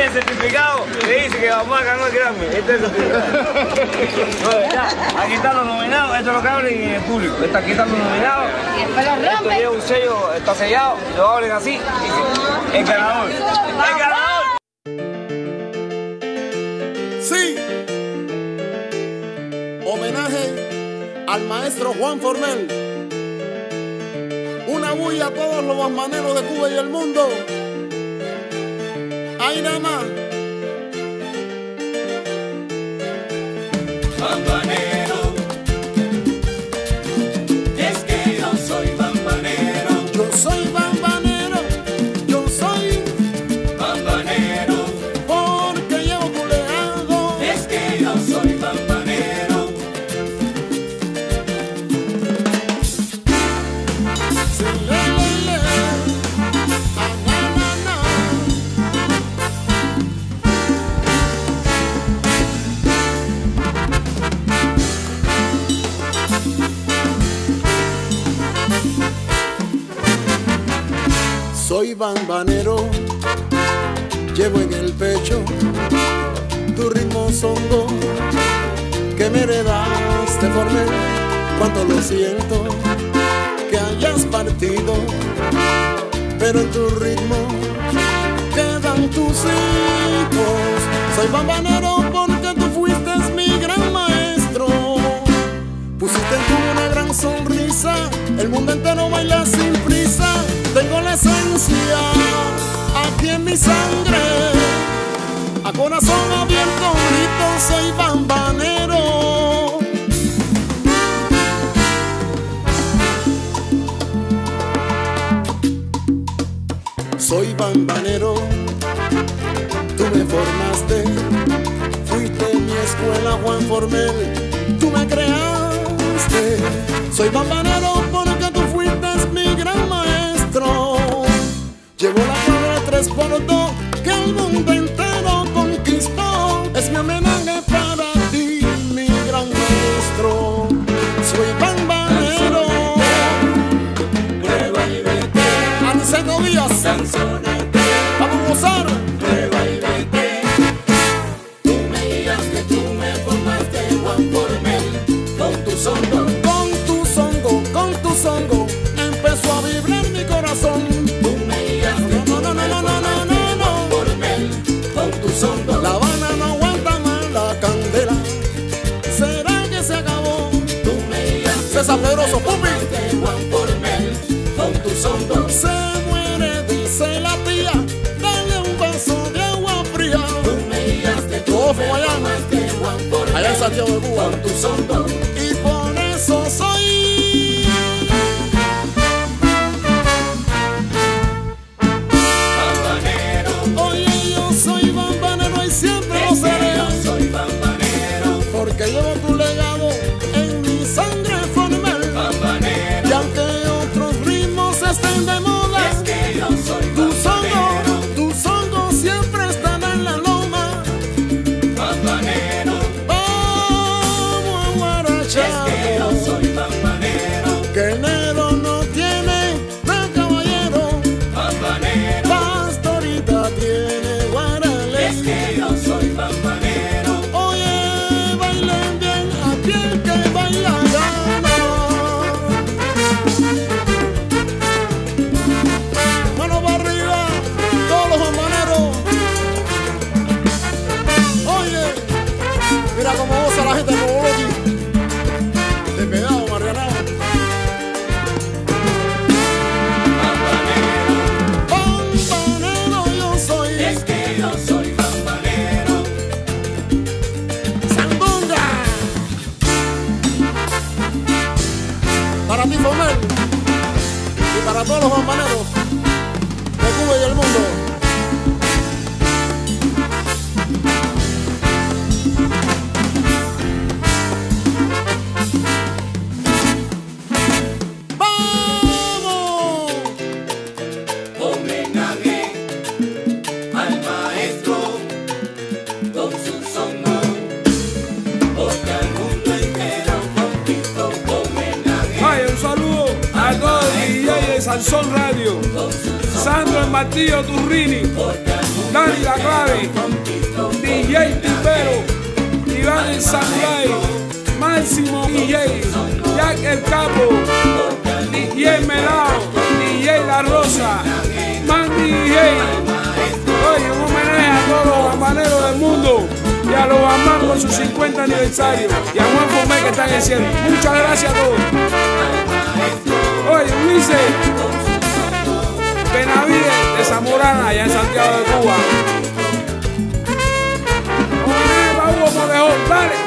el certificado que dice que vamos a ganar el Grammy. Este es el certificado. No, ¿verdad? Aquí están los nominados, esto lo que abren en el público. Aquí están los nominados. Y después los Esto lleva un sello, está sellado, lo abren así. Dice, el ganador. ¡El ganador! Sí. Homenaje al maestro Juan Formel. Una bulla a todos los bambaneros de Cuba y el mundo. Ahí nada más. Bambanero, es que yo soy bambanero. Yo soy bambanero, yo soy Bambanero, porque llevo culeado. es que yo soy bambanero. Sí, le. Ah, na. Soy bambanero, llevo en el pecho tu ritmo zongo que me heredaste, Formel. Cuánto lo siento que hayas partido, pero en tu ritmo quedan tus hijos. Soy bambanero porque tú fuiste mi gran maestro. Pusiste en tu una gran sonrisa, el mundo entero baila sin prisa. Tengo la esencia aquí en mi sangre, a corazón abierto grito, soy bambanero. Soy bambanero, tú me formaste, fuiste mi escuela Juan Formel, tú me creaste. Soy bambanero porque tú fuiste mi gran maestro. Llevo la cuadra 3x2 que el mundo entero conquistó. Es mi homenaje para ti, mi gran maestro. Soy bambanero. Prueba y vete, Aniceto Díaz, Sansonete, vamos a gozar. prueba y vete. Tú me digas que tú me formaste, Juan Formel, con tu zongo. Con tu zongo, empezó a vibrar mi corazón. Tú me digas que tú me formaste, Juan Formel, con tu zongo. La Habana no aguanta más la candela. ¿Será que se acabó? Tú me digas que César tú me Pedroso, Pupi. formaste, Juan Formel, con tu zongo. Se muere, dice la tía. Dale un vaso de agua fría. Tú me digas que tú Todo me fue allá. formaste, Juan Formel, Allá en Santiago de Cuba. con tu zongo. Y por eso soy Bambanero, oye, yo soy bambanero y siempre lo es que seré. yo soy bambanero. Porque llevo tu legado en mi sangre Formel. Bambanero, Y aunque otros ritmos estén de moda, es que yo soy tu bambanero. zongo siempre estará en la loma. Bambanero, Vamos a es guarachar, que yo soy bambanero. que el negro no tiene de caballero. Bambanero, Pastorita tiene es guaralés. que yo soy bambanero. Oye, bailen bien, aquel que baila gana. Mano para arriba, todos los bambaneros. Oye, mira cómo goza la gente de Bogotá. De pegado, Mariana. Bambanero yo soy. Es que yo soy bambanero. Sandunga. Para ti, Formel. Y para todos los bambaneros de Cuba y el mundo. ¡Vamos! Homenaje al maestro con su zongo, porque al mundo entero conquistó. Homenaje Ay, un saludo a todos los DJ de Sansón Radio. con su zongo, Sandro el Martillo Turrini. porque al mundo Dani La Clave, DJ Tipero, Iván el Samurai, Máximo DJ, Jack el Capo, DJ Melao, DJ La Rosa, Mandy DJ. Oye, un homenaje a todos los bambaneros del mundo y a los bambán por su 50 aniversario y a Juan Fomé que están en el cielo. Muchas gracias a todos. Oye, Ulises Benavides de Zamorana, allá en Santiago de Cuba. Homenaje para Hugo Morejón, dale.